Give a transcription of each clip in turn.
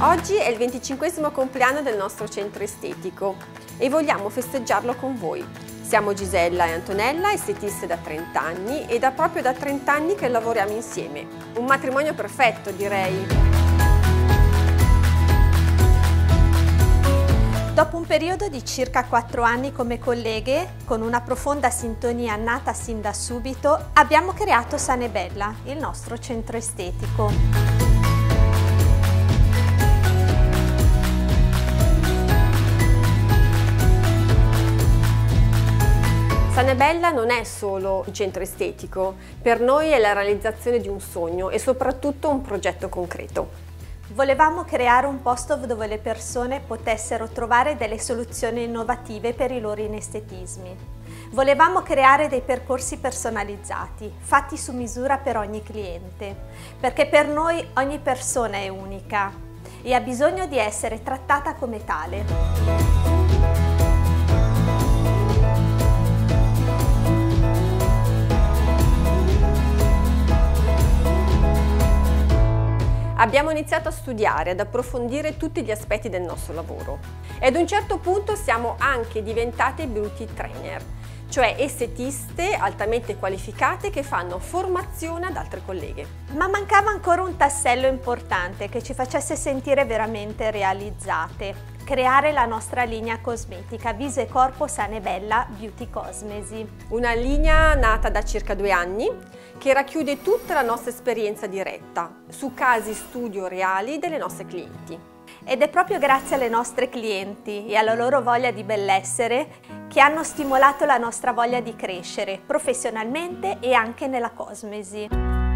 Oggi è il 25° compleanno del nostro centro estetico e vogliamo festeggiarlo con voi. Siamo Gisella e Antonella, estetiste da 30 anni ed è proprio da 30 anni che lavoriamo insieme. Un matrimonio perfetto, direi. Dopo un periodo di circa 4 anni come colleghe, con una profonda sintonia nata sin da subito, abbiamo creato Sana e Bella, il nostro centro estetico. Sana e Bella non è solo un centro estetico, per noi è la realizzazione di un sogno e soprattutto un progetto concreto. Volevamo creare un posto dove le persone potessero trovare delle soluzioni innovative per i loro inestetismi. Volevamo creare dei percorsi personalizzati, fatti su misura per ogni cliente, perché per noi ogni persona è unica e ha bisogno di essere trattata come tale. Abbiamo iniziato a studiare, ad approfondire tutti gli aspetti del nostro lavoro e ad un certo punto siamo anche diventate beauty trainer, cioè estetiste altamente qualificate che fanno formazione ad altre colleghe. Ma mancava ancora un tassello importante che ci facesse sentire veramente realizzate: creare la nostra linea cosmetica Viso e Corpo Sana e Bella Beauty Cosmesi. Una linea nata da circa 2 anni che racchiude tutta la nostra esperienza diretta su casi studio reali delle nostre clienti. Ed è proprio grazie alle nostre clienti e alla loro voglia di bellessere che hanno stimolato la nostra voglia di crescere professionalmente e anche nella cosmesi.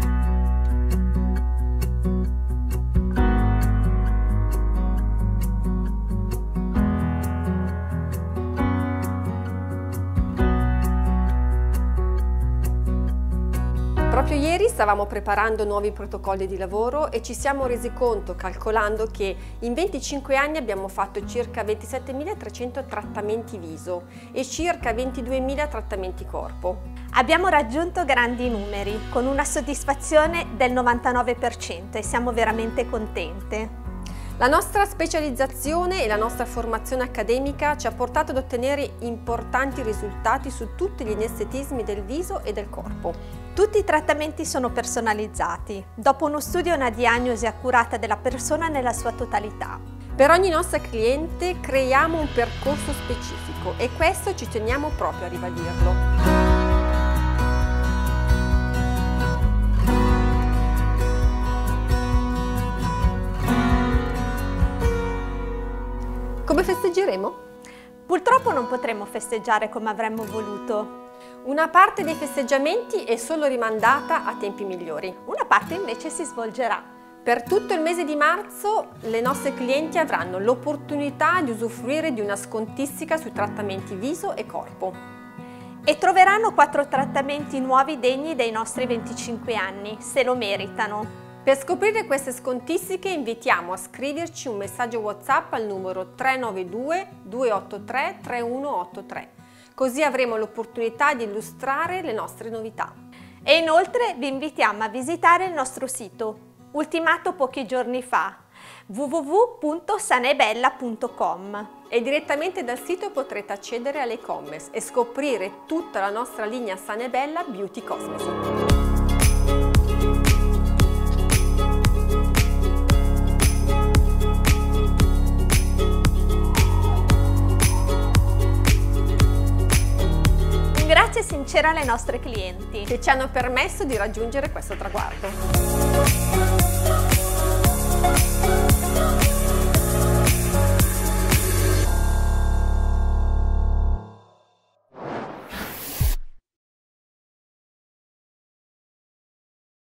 Proprio ieri stavamo preparando nuovi protocolli di lavoro e ci siamo resi conto, calcolando, che in 25 anni abbiamo fatto circa 27.300 trattamenti viso e circa 22.000 trattamenti corpo. Abbiamo raggiunto grandi numeri, con una soddisfazione del 99% e siamo veramente contente. La nostra specializzazione e la nostra formazione accademica ci ha portato ad ottenere importanti risultati su tutti gli inestetismi del viso e del corpo. Tutti i trattamenti sono personalizzati, dopo uno studio e una diagnosi accurata della persona nella sua totalità. Per ogni nostra cliente creiamo un percorso specifico e questo ci teniamo proprio a ribadirlo. Come festeggeremo? Purtroppo non potremo festeggiare come avremmo voluto. Una parte dei festeggiamenti è solo rimandata a tempi migliori. Una parte invece si svolgerà. Per tutto il mese di marzo le nostre clienti avranno l'opportunità di usufruire di una scontistica sui trattamenti viso e corpo. E troveranno 4 trattamenti nuovi degni dei nostri 25 anni, se lo meritano. Per scoprire queste scontistiche invitiamo a scriverci un messaggio WhatsApp al numero 392 283 3183, così avremo l'opportunità di illustrare le nostre novità. E inoltre vi invitiamo a visitare il nostro sito, ultimato pochi giorni fa, www.sanaebella.com, e direttamente dal sito potrete accedere all'e-commerce e scoprire tutta la nostra linea Sana e Bella Beauty Cosmesi. Grazie sincera alle nostre clienti che ci hanno permesso di raggiungere questo traguardo.